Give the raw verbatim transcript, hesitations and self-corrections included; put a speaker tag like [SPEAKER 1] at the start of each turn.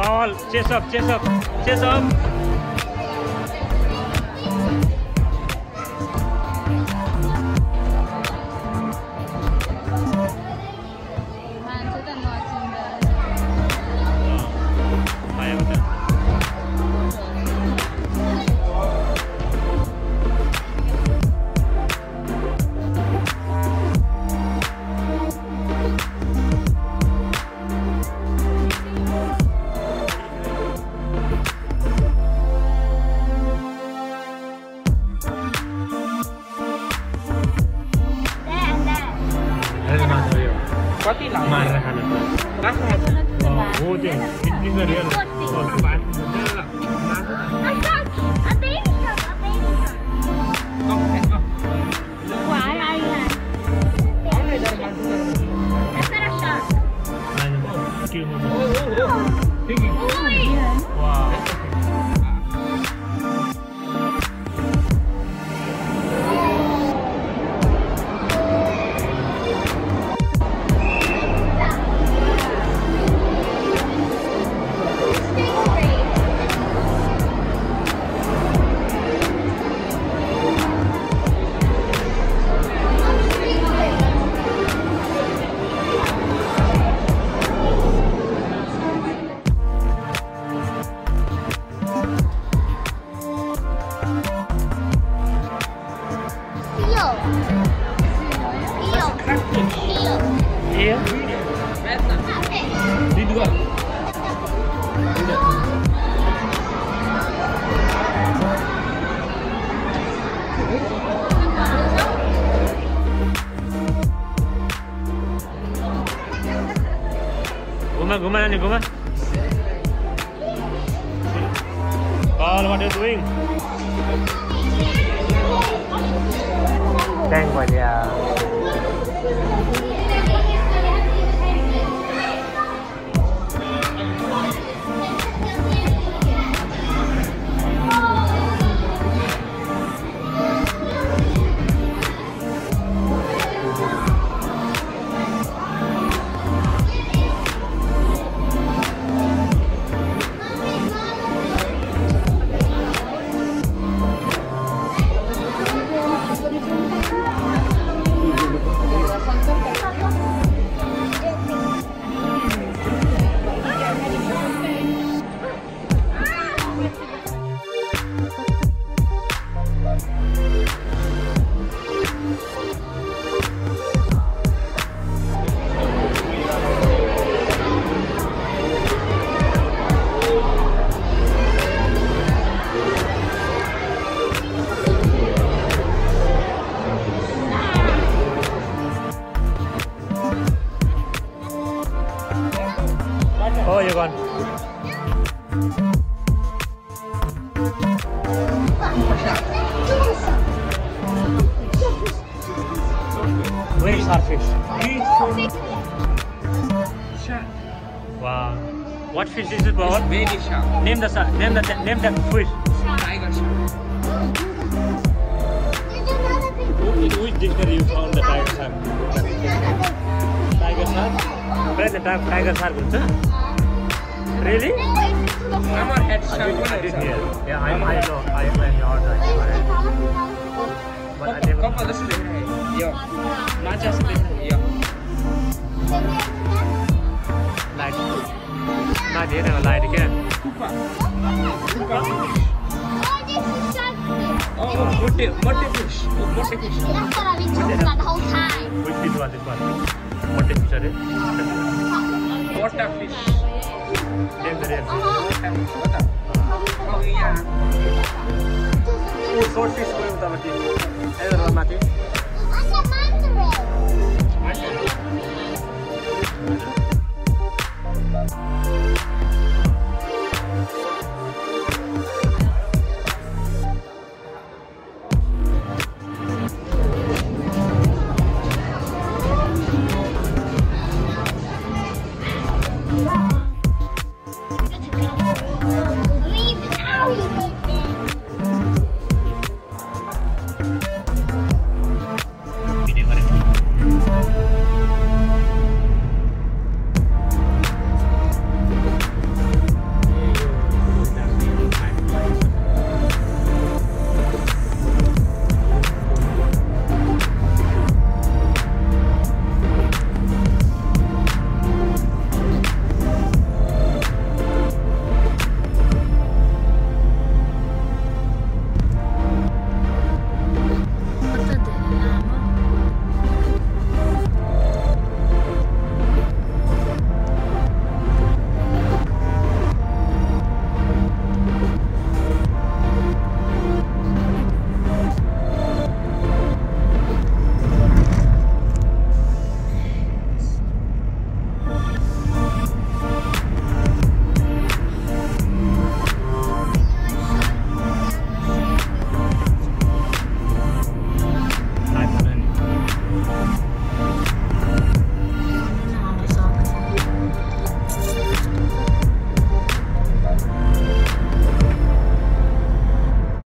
[SPEAKER 1] All chase up, chase up, chase up.
[SPEAKER 2] Koti lang.
[SPEAKER 1] Marahan ito.
[SPEAKER 2] Bakit?
[SPEAKER 1] Oo, din. Hindi na rin. Oo, kumain.
[SPEAKER 3] A baby shark, a baby shark.
[SPEAKER 2] Go, let's go.
[SPEAKER 3] Why are you at?
[SPEAKER 2] Only there one.
[SPEAKER 3] That's not a shark.
[SPEAKER 1] Ano mo? Kill mo mo.
[SPEAKER 2] Oh, oh, oh. Sige.
[SPEAKER 1] Wow. Iya. Di dua. Guma, guma nih, guma. Paul, what are you doing? Thank you, yeah. Oh, you're gone. Where is our fish?
[SPEAKER 2] Shark.
[SPEAKER 1] Wow. What fish is it, Paul?
[SPEAKER 2] Baby shark.
[SPEAKER 1] Name the sa- name the name the fish.
[SPEAKER 2] Tiger shark.
[SPEAKER 1] In which dictionary you found the tiger shark? Tiger shark? Where the tiger shark हुन्छ? Really?
[SPEAKER 2] Hammerhead shark.
[SPEAKER 1] I did hear. Yeah, I I know. I I heard that. But I never.
[SPEAKER 2] Kau pada sudah ni. Yo. Macam sudah. Yo.
[SPEAKER 1] Light. Nah, dia nak light ke?
[SPEAKER 2] Kupa. Kupa.
[SPEAKER 3] Oh,
[SPEAKER 2] Oh, motte, motte fish. Oh, motte fish.
[SPEAKER 3] that's what I've been talking about the whole time.
[SPEAKER 1] Which fish was this one? What fish are it?
[SPEAKER 2] Water fish.
[SPEAKER 1] Name the real fish.
[SPEAKER 2] Water fish. Water. Oh iya.
[SPEAKER 1] Oh, swordfish ko yung tama dito. Ayun, mati.